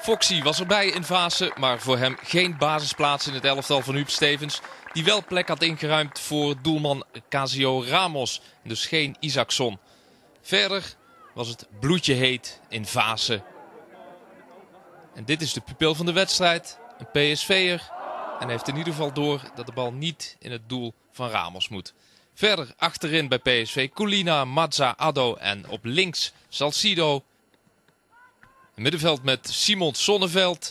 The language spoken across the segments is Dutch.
Foxy was erbij in Vaassen, maar voor hem geen basisplaats in het elftal van Huub Stevens. Die wel plek had ingeruimd voor doelman Casio Ramos, dus geen Isaacson. Verder was het bloedje heet in Vaassen. En dit is de pupil van de wedstrijd, een PSV'er. En heeft in ieder geval door dat de bal niet in het doel van Ramos moet. Verder achterin bij PSV Colina, Mazza, Addo en op links Salcido. Een middenveld met Simon Sonneveld.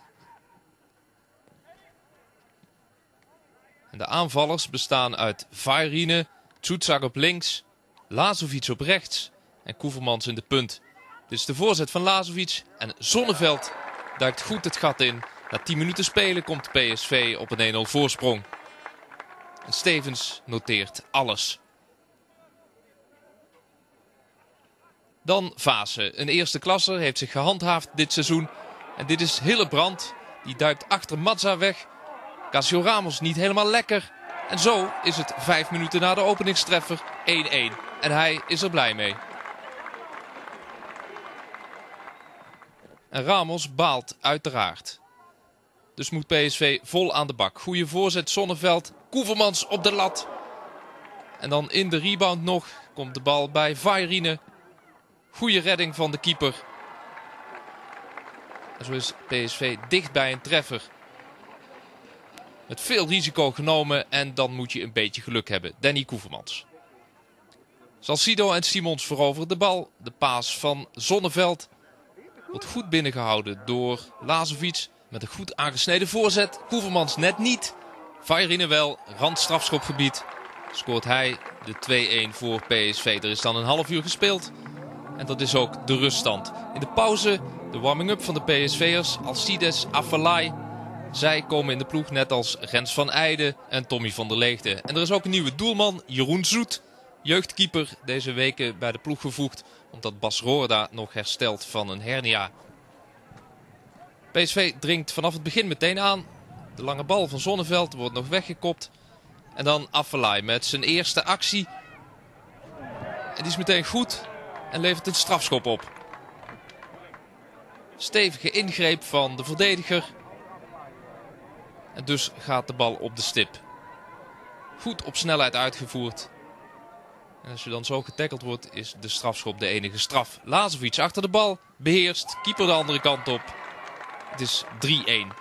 En de aanvallers bestaan uit Vairine, Tsoutsak op links, Lazovic op rechts en Koevermans in de punt. Dit is de voorzet van Lazovic en Sonneveld duikt goed het gat in. Na 10 minuten spelen komt PSV op een 1-0 voorsprong. En Stevens noteert alles. Dan Vaassen. Een eerste klasser heeft zich gehandhaafd dit seizoen. En dit is Hillebrand. Die duikt achter Mazza weg. Casio Ramos niet helemaal lekker. En zo is het 5 minuten na de openingstreffer 1-1. En hij is er blij mee. En Ramos baalt uiteraard. Dus moet PSV vol aan de bak. Goede voorzet, Sonneveld. Koevermans op de lat. En dan in de rebound nog komt de bal bij Vairine. Goede redding van de keeper. En zo is PSV dicht bij een treffer. Met veel risico genomen en dan moet je een beetje geluk hebben. Danny Koevermans. Salcido en Simons veroveren de bal. De paas van Sonneveld wordt goed binnengehouden door Lazovic. Met een goed aangesneden voorzet. Koevermans net niet. Vairine wel. Randstrafschopgebied. Scoort hij de 2-1 voor PSV. Er is dan een half uur gespeeld. En dat is ook de ruststand. In de pauze de warming-up van de PSV'ers. Alcides, Afellay. Zij komen in de ploeg net als Rens van Eijden en Tommy van der Leegte. En er is ook een nieuwe doelman, Jeroen Zoet. Jeugdkeeper deze weken bij de ploeg gevoegd. Omdat Bas Roorda nog herstelt van een hernia. PSV dringt vanaf het begin meteen aan. De lange bal van Sonneveld wordt nog weggekopt. En dan Afellay met zijn eerste actie. En die is meteen goed en levert een strafschop op. Stevige ingreep van de verdediger. En dus gaat de bal op de stip. Goed op snelheid uitgevoerd. En als je dan zo getackeld wordt, is de strafschop de enige straf. Lazovic achter de bal, beheerst, keeper de andere kant op. Het is 3-1.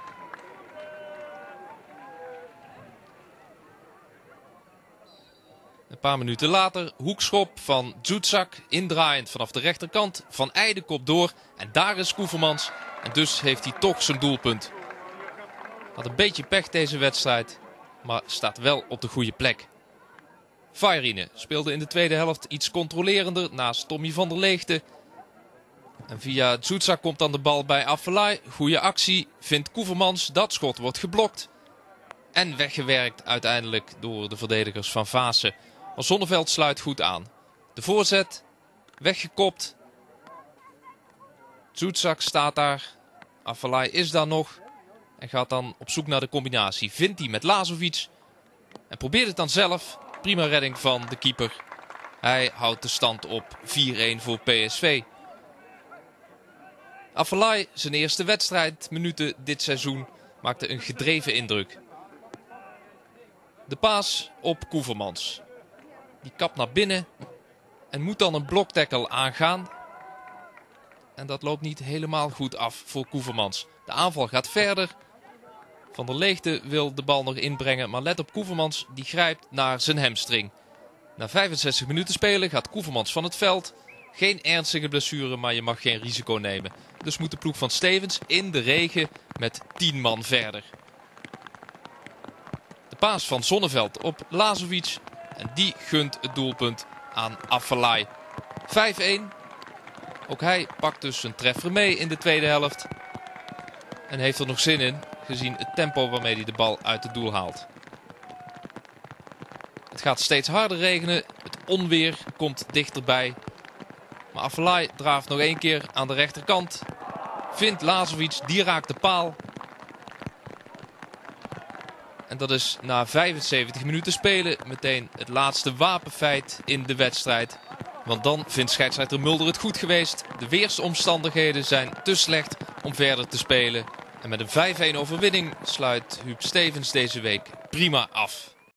Een paar minuten later, hoekschop van Tsoutsak, indraaiend vanaf de rechterkant. Van Eijden kop door en daar is Koevermans. En dus heeft hij toch zijn doelpunt. Had een beetje pech deze wedstrijd, maar staat wel op de goede plek. Vairine speelde in de tweede helft iets controlerender naast Tommy van der Leegte. En via Tsoutsak komt dan de bal bij Afellay. Goede actie, vindt Koevermans. Dat schot wordt geblokt. En weggewerkt uiteindelijk door de verdedigers van Vaassen. Maar Sonneveld sluit goed aan. De voorzet, weggekopt. Tsoutsak staat daar. Afellay is daar nog. En gaat dan op zoek naar de combinatie. Vindt hij met Lazovic. En probeert het dan zelf. Prima redding van de keeper. Hij houdt de stand op 4-1 voor PSV. Afellay, zijn eerste wedstrijdminuten dit seizoen, maakte een gedreven indruk. De paas op Koevermans. Die kapt naar binnen en moet dan een bloktackle aangaan. En dat loopt niet helemaal goed af voor Koevermans. De aanval gaat verder. Van der Leegte wil de bal nog inbrengen, maar let op Koevermans, die grijpt naar zijn hamstring. Na 65 minuten spelen gaat Koevermans van het veld. Geen ernstige blessure, maar je mag geen risico nemen. Dus moet de ploeg van Stevens in de regen met 10 man verder. De paas van Sonneveld op Lazovic. En die gunt het doelpunt aan Afellay. 5-1. Ook hij pakt dus een treffer mee in de tweede helft. En heeft er nog zin in, gezien het tempo waarmee hij de bal uit het doel haalt. Het gaat steeds harder regenen. Het onweer komt dichterbij. Maar Afellay draaft nog 1 keer aan de rechterkant. Vindt Lazovic, die raakt de paal. En dat is na 75 minuten spelen meteen het laatste wapenfeit in de wedstrijd. Want dan vindt scheidsrechter Mulder het goed geweest. De weersomstandigheden zijn te slecht om verder te spelen. En met een 5-1 overwinning sluit Huub Stevens deze week prima af.